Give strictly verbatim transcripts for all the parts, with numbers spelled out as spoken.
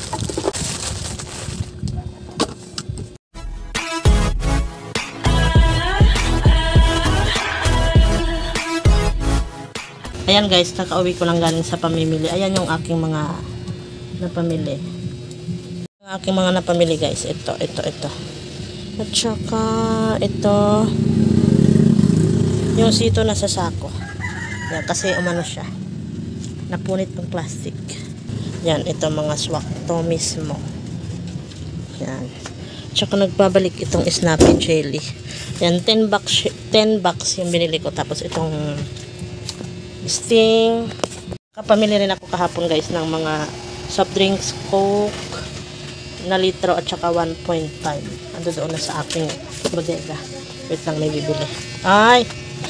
Ayan guys, nakauwi ko lang galing sa pamimili. Ayan yung aking mga napamili. Yung aking mga napamili guys. Ito, ito, ito. At saka, ito. Yung sito na sa sako. Yan, kasi umano siya. Napunit ng plastic. Yan, ito mga swak. To mismo. Yan. Tsaka nagbabalik itong snappy jelly. Yan, ten bucks, ten bucks yung binili ko. Tapos itong Sting. Kapamili rin ako kahapon guys ng mga soft drinks, Coke na litro at saka one point five. Ando doon na sa aking bodega. Wait lang, may bibili. Ay!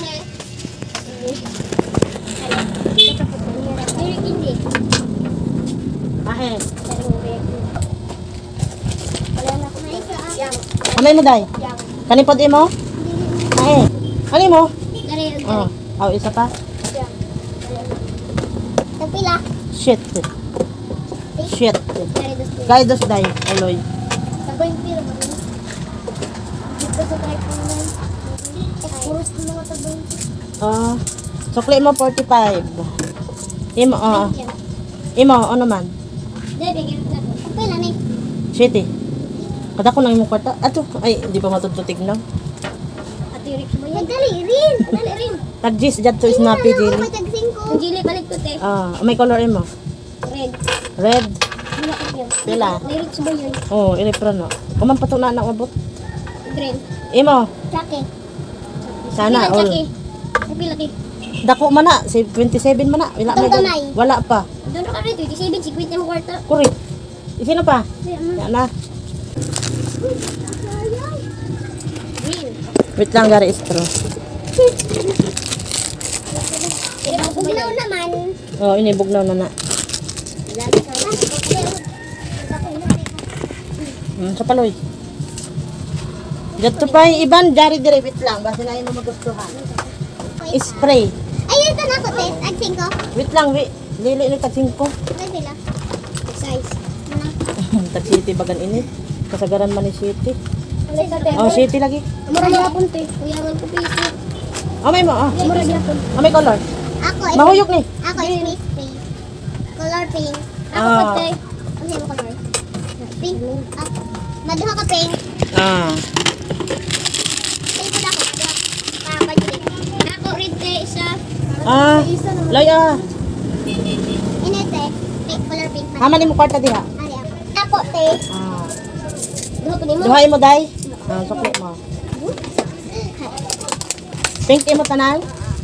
Ahe. Anay mo day? Kanipod mo? Ahe. Ano mo? Oh, oh, isa pa? Pila? Shit. Shit. Kaya dos day, aloy. Tagoy pila ba? Dito sa try ko na. Puros ko mga tagoy. Ah, sukli mo forty-five. Imo, ah. Imo, ano man? Dede, pila ni. Shit. Kada ko nang imong kwarta. Ato, ay, hindi pa matututig no. Ate Rick mo yan. Dali rin. Dali rin. Tag-gis jad to snappy jelly. Ang jelly balik ko te. Ah, may color mo? Red. Red. Pila? Pila? Lyrics mo yun. Oh, ilipra no. Kuman pa to na na abot. Green. Imo. Chaki. Sana all. Chaki. Pila ki. Dako man na, si twenty-seven man na. Wala Itong may kamay. wala pa. Doon ka rin, twenty-seven, sixty mo kwarta. Kuri. Sino pa? Yan na. Green. Wait lang gari istro. Bugnaw naman. Oh, ini bugnaw na na. Hmm, sa paloy. Dito pa yung iban, jari dire wait lang, basta na mo magustuhan. Spray. Ay, ito na ako, te. Ag cinco. Wait lang, wait. Lili ni tag cinco. Ay, pila. Size. Tag city bagan ini. Kasagaran man ni city. Alay sa te. Oh, city lagi. Mura gyapon te. Uyaman ko piso. Oh, may mo, ah. Mura gyapon. Oh, may color. Ako, Mahuyok ni. Ako is Miss Pink. Color pink. Ako Ah. po, te. Ano yung color? Pink. Ah. Maduha ka pink. Ah. Pink ko na ako. Maduha. Ako red te. Isa. Ah. Loy ah. Ini te. Pink. Color pink. Haman ni mo kwarta diha. Ari ako. Ako te. Ah. Duha ko nimo. Duhay mo day. Ah, sukli mo. Pink imo tanan.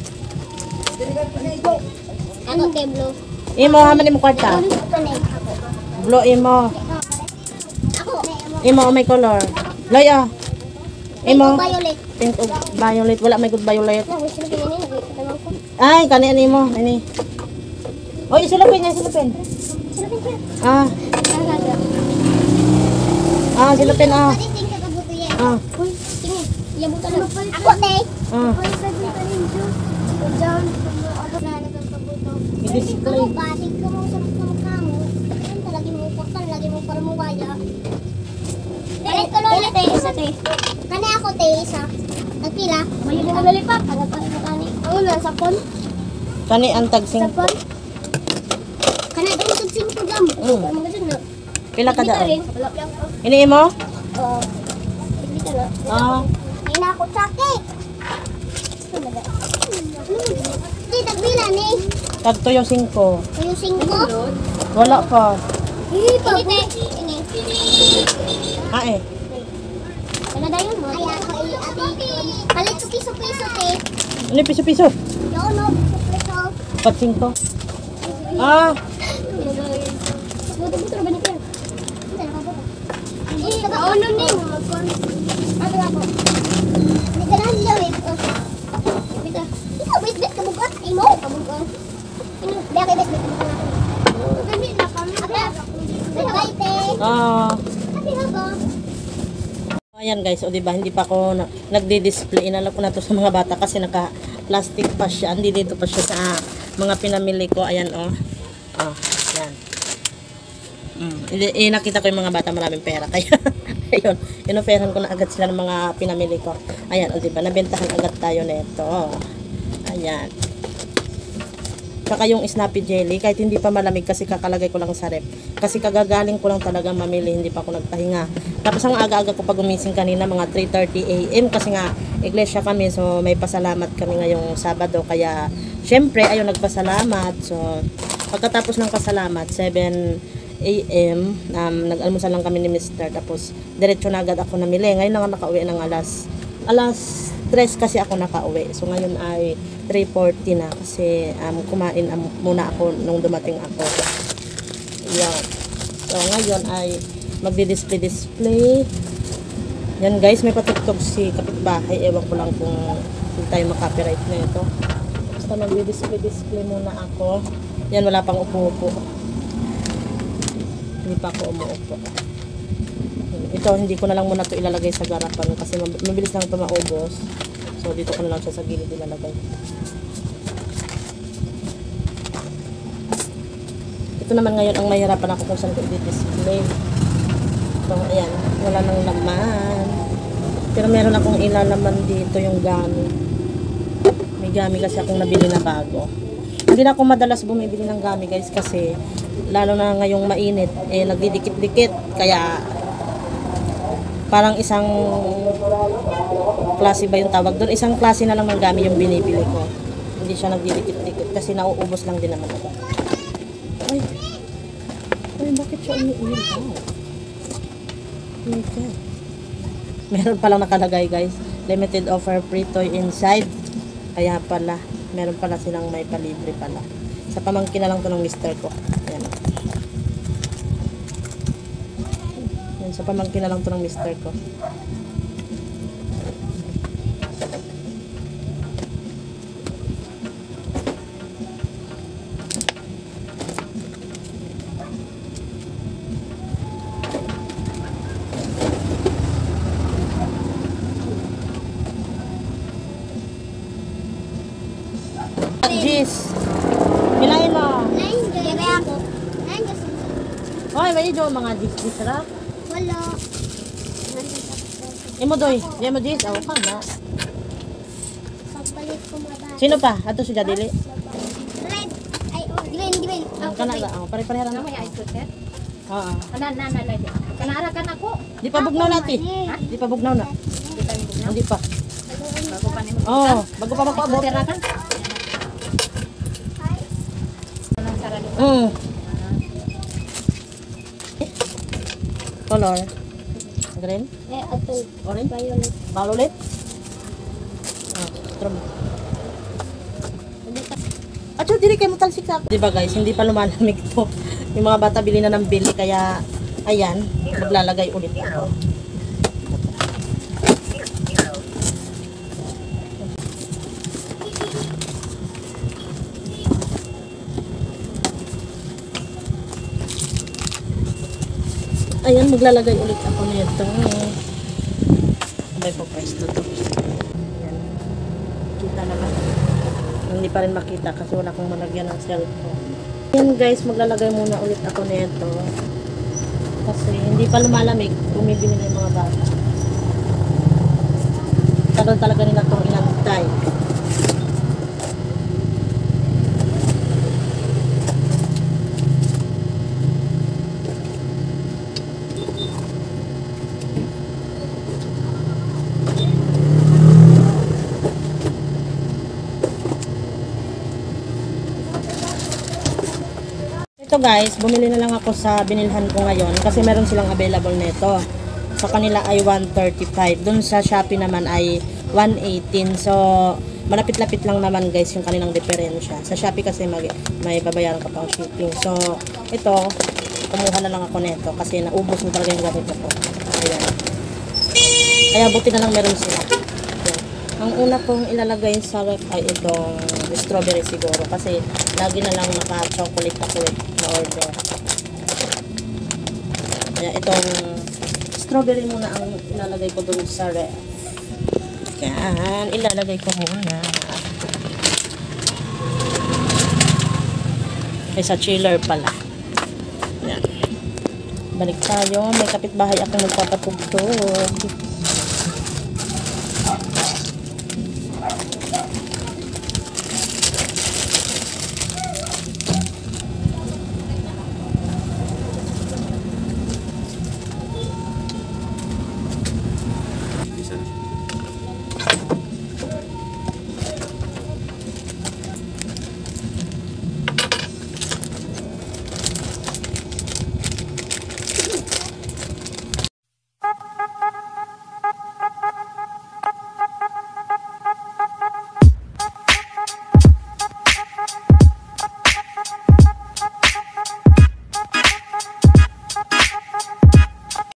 Ako te blue. Imo haman ni mo kwarta. Blue imo. Ako. Imo oh, may color. Loy ah. Imo. Violet. Pink ug violet. Wala may good violet. Lang, gusto ko yun. Nagkakalang ko. Ay, kani ani mo. Ini. Oh, isulapin niya, isulapin. Silapin ko. Ah. Nagaga. Ah, silapin ah. Pwede ting ka kabuto yan. Ah. Uy, tingin. Iyabutan na. Ako te. Ah. Uy, pwede ka rin juice. Diyan. Ako na nagkabuto. I-display. Ako ba? Sige ka mo sa mukha mo. Ano talagi mo upakan? Lagi mo para mawaya. Balik ko lola te. Isa te. Kani ako te. Isa. Nagpila. May yun ang lalipap. Ano pa ito kani? Oo na. Sapon. Kani ang tag sing. Sapon. Kana doon sa simpo jam. Mm. Ano mo dyan na? Pila ka Nagbita rin. daon? Wala lang. Ini imo? Oo. Nagbita na. Ah. Ay na ako tsake. Di, tagbila ni. Tag to yung singko. Yung singko. Wala pa. Hindi pa. Ini, ini. Ah eh. Ano na yun mo? Ay, ako ay ati. Palit ko piso-piso, te. Ano yung piso-piso? Yo, no, piso-piso. Pat singko. Ah. Buto-buto na ba ni Claire? Hindi, oo, no, ni. Ano ako? Hindi ka na lawit. Bita. Ikaw, bit-bit ka bugat. Ay mo, ka bugat. Ino, biya kay bit-bit ka bugat. Hindi na kami. Bye, te. Ah. Happy haba. Ayan guys, o diba, hindi pa ako na, nagdi-display. Inalap ko na to sa mga bata kasi naka-plastic pa siya. Hindi dito pa siya sa mga pinamili ko. Ayan o. Oh. Oh, ayan. Mm. Eh, nakita ko yung mga bata maraming pera. Kaya, ayun, inoferan ko na agad sila ng mga pinamili ko. Ayan, o diba, nabentahan agad tayo nito. Ayan. Saka yung Snappy Jelly, kahit hindi pa malamig kasi kakalagay ko lang sa rep. Kasi kagagaling ko lang talaga mamili, hindi pa ako nagpahinga. Tapos ang aga-aga ko pag gumising kanina, mga three thirty a m kasi nga iglesia kami, so may pasalamat kami ngayong Sabado. Kaya, syempre, ayun, nagpasalamat. So, pagkatapos ng pasalamat, seven a m, um, nag-almusal lang kami ni mister. Tapos, diretso na agad ako namili. Ngayon lang ako nakauwi ng alas, alas tres kasi ako nakauwi. So, ngayon ay three forty na kasi um, kumain um, muna ako nung dumating ako. Yan. So, ngayon ay magdi-display-display. Yan guys, may patugtog si kapitbahay. Ewan ko lang kung hindi tayo makapiright na ito. Basta magdi-display-display muna ako. Yan, wala pang upo-upo. Hindi pa ako umuupo. Ito, hindi ko na lang muna ito ilalagay sa garapan kasi mabilis lang ito maubos. So, dito ko na lang siya sa gilid ilalagay. Ito naman ngayon ang mahirapan ako kung saan ko i-display. So, ayan. Wala nang laman. Pero meron akong ilalaman dito yung gami. May gami kasi akong nabili na bago. Hindi na ako madalas bumibili ng gami guys kasi lalo na ngayong mainit, eh nagdidikit-dikit. Kaya parang isang klase ba yung tawag doon? Isang klase na lang ng gami yung binibili ko. Hindi siya nagdidikit-dikit kasi nauubos lang din naman ako. Ay, ay bakit siya umiilaw? Oh my God. Meron palang nakalagay guys. Limited offer free toy inside. Kaya pala, meron pala silang may palibre pala. Sa pamangkin na lang to ng mister ko. Ayan. Ayan, sa pamangkin na lang to ng mister ko. Jis. Bilahin mo. Nine dyan. Kaya ako. Nine dyan. Hoy, may idyo mga jis-jis ra. Wala. Imo doy. Di mo jis. Awa ka na. Pagpalit ko mga bata. Sino pa? Ato si Jadili. Red. Ay, oh, green, green. Ang kanaga. Ang pare-pareha na. May ice cream? Oo. Kanan na na na. Kanara kan ako. Di pa bugnaw natin. Ha? Di pa bugnaw na. Di tayo bugnaw. Hindi pa. Bago pa nimo. Oh, bago pa magpaabot. Tira kan. Anong sarado? Mm. Color. Green. Eh, ato. Orange. Violet. Violet. Ah, strom. At yun, dili kayo mo talsik sa ako. Diba guys, hindi pa lumalamig to. Yung mga bata bili na ng bili, kaya, ayan, maglalagay ulit ako. Ayan, maglalagay ulit ako nito. Abay po, pwesto to. Ayan. Kita naman. Hindi pa rin makita kasi wala akong malagyan ng cellphone. Ayan guys, maglalagay muna ulit ako nito. Kasi hindi pa lumalamig. Bumibili na yung mga bata. Tagal talaga nila itong inantay. Ito guys, bumili na lang ako sa binilhan ko ngayon kasi meron silang available nito. Sa kanila ay one thirty-five. Doon sa Shopee naman ay one eighteen. So, malapit-lapit lang naman guys yung kanilang diferensya. Sa Shopee kasi mag may babayaran ka pang shipping. So, ito, kumuha na lang ako nito kasi naubos na talaga yung ganito ko. Ayan. Kaya buti na lang meron sila. Ayan. Ang una kong ilalagay sa ref ay itong strawberry siguro kasi lagi na lang naka-chocolate ako eh, na order. Kaya itong strawberry muna ang ilalagay ko dun sa ref. Yan, ilalagay ko muna. Ay, sa chiller pala. Yan. Balik tayo. May kapitbahay akong magpapatugtog.